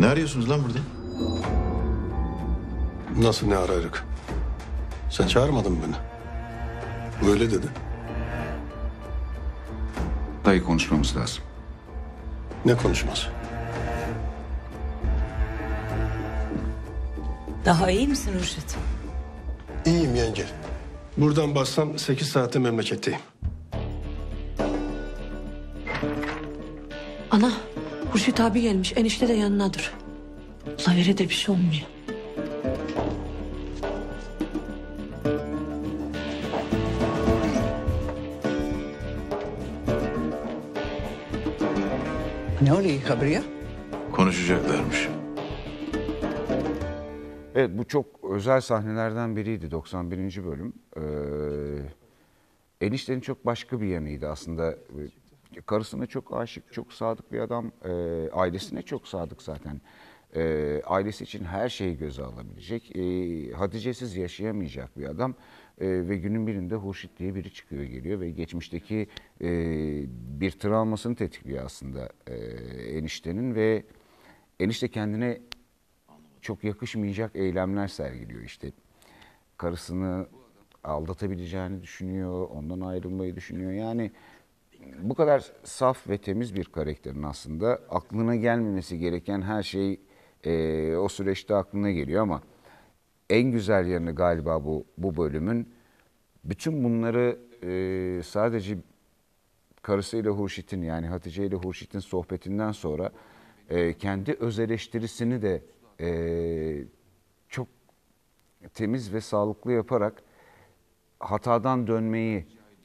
Ne arıyorsunuz lan burada? Nasıl ne ararık? Sen çağırmadın mı beni? Böyle dedi. Dayı konuşmamız lazım. Ne konuşması? Daha iyi misin Ruşet? İyiyim yenge. Buradan bassam 8 saatte memleketteyim. Ana, Hurşit abi gelmiş. Enişte de yanınadır. Zafer'e de bir şey olmuyor. Ne oluyor Kabriye? Konuşacaklarmış. Evet, bu çok özel sahnelerden biriydi 91. bölüm. Eniştenin çok başka bir yanıydı aslında. Karısına çok aşık, çok sadık bir adam. Ailesine çok sadık zaten. Ailesi için her şeyi göze alabilecek. Hatice'siz yaşayamayacak bir adam. Ve günün birinde Hurşit diye biri çıkıyor geliyor ve geçmişteki bir travmasını tetikliyor aslında eniştenin ve enişte kendine çok yakışmayacak eylemler sergiliyor işte. Karısını aldatabileceğini düşünüyor, ondan ayrılmayı düşünüyor. Yani bu kadar saf ve temiz bir karakterin aslında aklına gelmemesi gereken her şey o süreçte aklına geliyor ama en güzel yanı galiba bu bölümün bütün bunları sadece karısıyla Hurşit'in yani Hatice ile Hurşit'in sohbetinden sonra kendi öz eleştirisini de çok temiz ve sağlıklı yaparak hatadan dönmeyi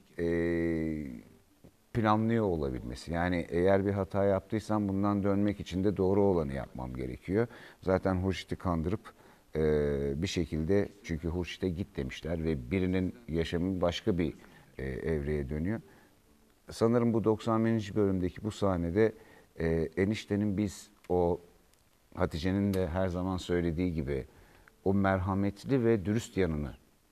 planlıyor olabilmesi. Yani eğer bir hata yaptıysam bundan dönmek için de doğru olanı yapmam gerekiyor. Zaten Hurşit'i kandırıp bir şekilde çünkü Hurşit'e git demişler ve birinin yaşamı başka bir evreye dönüyor. Sanırım bu 91. bölümdeki bu sahnede eniştenin biz o Hatice'nin de her zaman söylediği gibi o merhametli ve dürüst yanını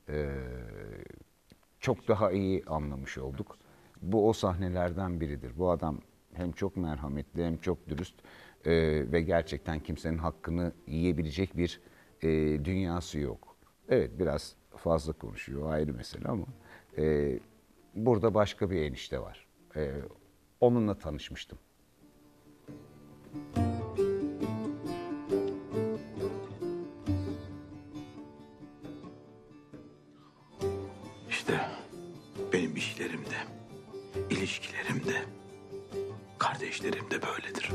çok daha iyi anlamış olduk. Bu o sahnelerden biridir. Bu adam hem çok merhametli hem çok dürüst ve gerçekten kimsenin hakkını yiyebilecek bir dünyası yok. Evet biraz fazla konuşuyor ayrı mesele ama burada başka bir enişte var. Onunla tanışmıştım. İşte benim işlerimde, ilişkilerimde, kardeşlerimde böyledir.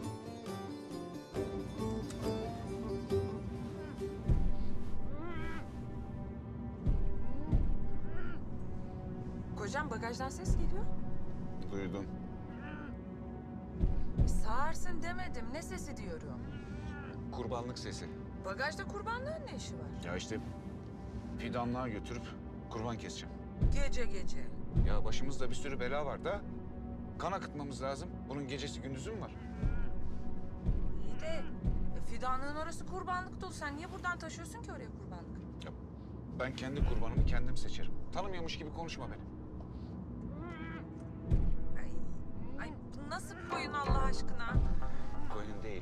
Kocam bagajdan ses geliyor. Duydum. Sağırsın demedim. Ne sesi diyorum. Kurbanlık sesi. Bagajda kurbanlığın ne işi var? Ya işte fidanlığa götürüp kurban keseceğim. Gece gece. Ya başımızda bir sürü bela var da kan akıtmamız lazım. Bunun gecesi gündüzü mü var? İyi de fidanlığın orası kurbanlık dolu. Sen niye buradan taşıyorsun ki oraya kurbanlık? Ya ben kendi kurbanımı kendim seçerim. Tanımıyormuş gibi konuşma beni. Ay bu nasıl bir oyun Allah aşkına? Koyun değil.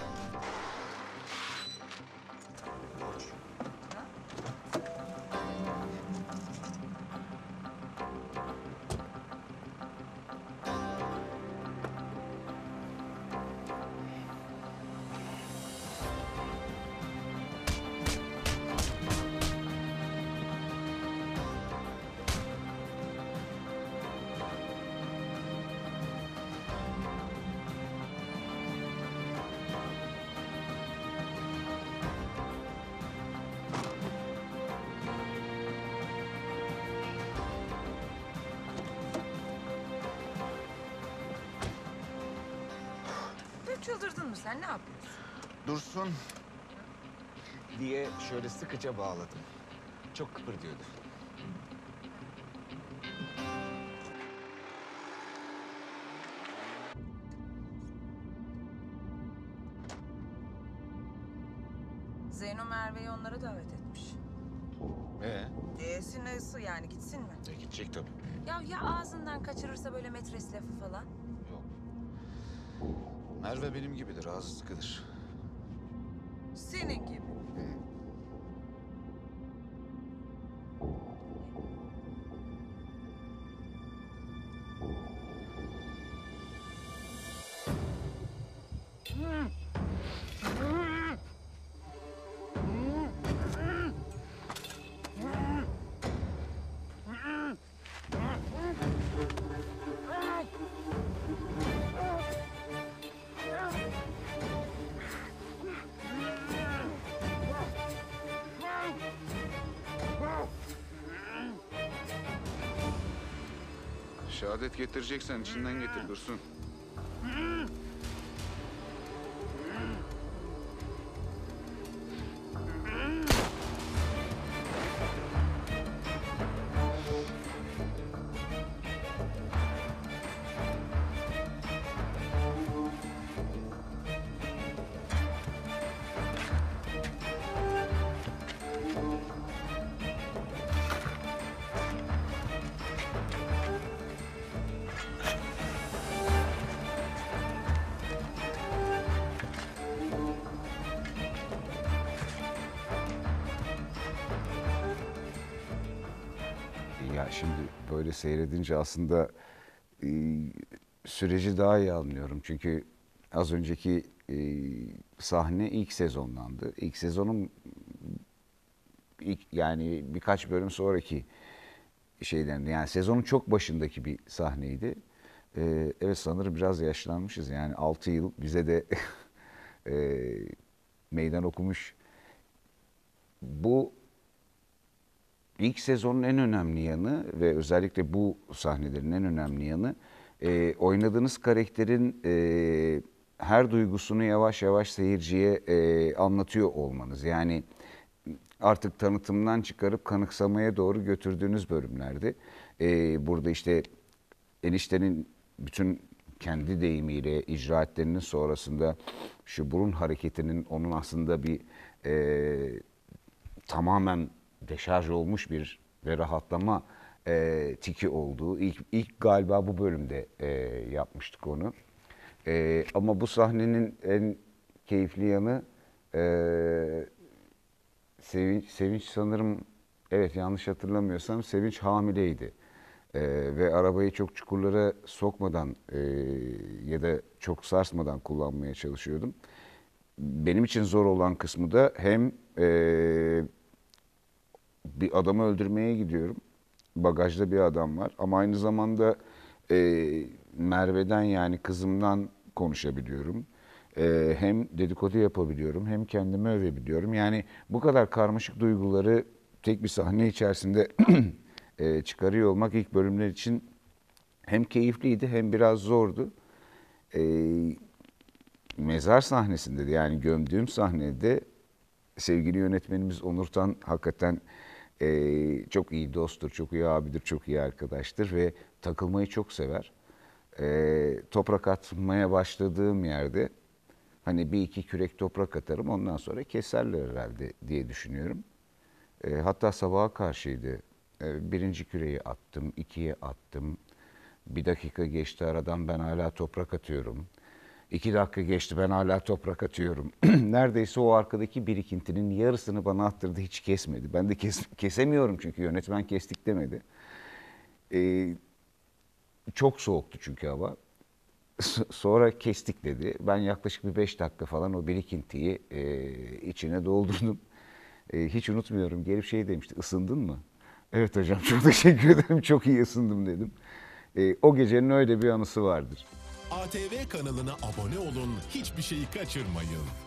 Borç. Hep çıldırdın mı sen? Ne yapıyorsun? Dursun diye şöyle sıkıca bağladım. Çok kıpırdıyordu. Zeyno Merve'yi onlara davet etmiş. Neyse yani gitsin mi? Gidecek tabii. Ya ağzından kaçırırsa böyle metres lafı falan? Yok. Merve benim gibidir, ağzı sıkıdır. Senin gibi. Şehadet getireceksen içinden getir Dursun. Ya şimdi böyle seyredince aslında süreci daha iyi anlıyorum. Çünkü az önceki sahne ilk sezonlandı. İlk sezonun yani birkaç bölüm sonraki şeylerinde, yani sezonun çok başındaki bir sahneydi. Evet, sanırım biraz yaşlanmışız. Yani 6 yıl bize de meydan okumuş. Bu ilk sezonun en önemli yanı ve özellikle bu sahnelerin en önemli yanı oynadığınız karakterin her duygusunu yavaş yavaş seyirciye anlatıyor olmanız. Yani artık tanıtımdan çıkarıp kanıksamaya doğru götürdüğünüz bölümlerdi. Burada işte eniştenin bütün kendi deyimiyle icraatlerinin sonrasında şu burun hareketinin onun aslında bir tamamen deşarj olmuş bir ve rahatlama tiki olduğu ilk galiba bu bölümde yapmıştık onu. Ama bu sahnenin en keyifli yanı Sevinç sanırım, evet yanlış hatırlamıyorsam Sevinç hamileydi. Ve arabayı çok çukurlara sokmadan ya da çok sarsmadan kullanmaya çalışıyordum. Benim için zor olan kısmı da hem bir adamı öldürmeye gidiyorum. Bagajda bir adam var ama aynı zamanda Merve'den, yani kızımdan konuşabiliyorum. Hem dedikodu yapabiliyorum hem kendimi övebiliyorum. Yani bu kadar karmaşık duyguları tek bir sahne içerisinde çıkarıyor olmak ilk bölümler için hem keyifliydi hem biraz zordu. Mezar sahnesinde de, yani gömdüğüm sahnede sevgili yönetmenimiz Onur Tan hakikaten çok iyi dosttur, çok iyi abidir, çok iyi arkadaştır ve takılmayı çok sever. Toprak atmaya başladığım yerde hani bir iki kürek toprak atarım, ondan sonra keserler herhalde diye düşünüyorum. Hatta sabaha karşıydı. Birinci küreği attım, ikiye attım. Bir dakika geçti aradan, ben hala toprak atıyorum. 2 dakika geçti, ben hala toprak atıyorum. Neredeyse o arkadaki birikintinin yarısını bana attırdı, hiç kesmedi. Ben de kesemiyorum çünkü yönetmen kestik demedi. Çok soğuktu çünkü hava. Sonra kestik dedi. Ben yaklaşık bir 5 dakika falan o birikintiyi içine doldurdum. Hiç unutmuyorum. Gelip şey demişti, ısındın mı? Evet hocam, çok teşekkür ederim, çok iyi ısındım dedim. O gecenin öyle bir anısı vardır. ATV kanalına abone olun, hiçbir şeyi kaçırmayın.